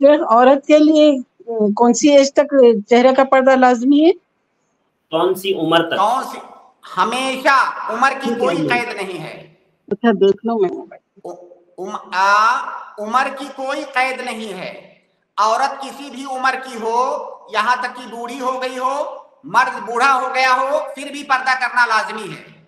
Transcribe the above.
औरत के लिए कौन सी एज तक चेहरे का पर्दा लाजमी है? कौन सी उम्र तक? कौन सी? हमेशा, उम्र की कोई कैद नहीं है। अच्छा देख लो मैं उम्र की कोई कैद नहीं है। औरत किसी भी उम्र की हो, यहां तक कि बूढ़ी हो गई हो, मर्द बूढ़ा हो गया हो, फिर भी पर्दा करना लाजमी है।